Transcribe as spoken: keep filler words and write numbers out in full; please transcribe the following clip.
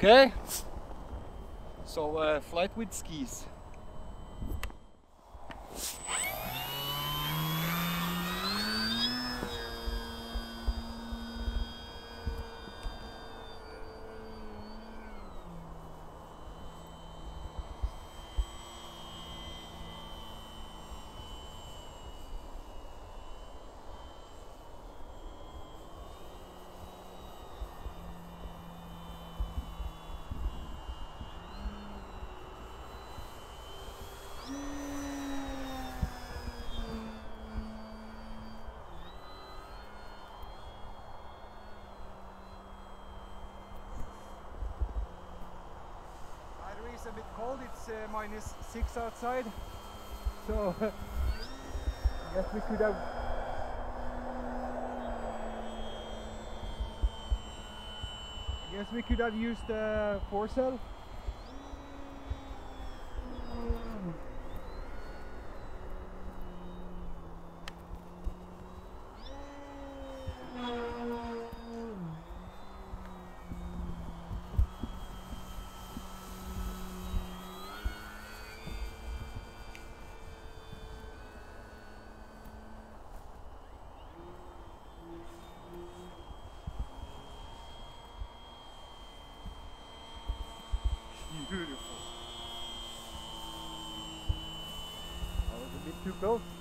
Okay, so uh, flight with skis. It's a bit cold, it's uh, minus six outside, so I guess we could have I guess we could have used the uh, foresail. Beautiful. That was a bit too close.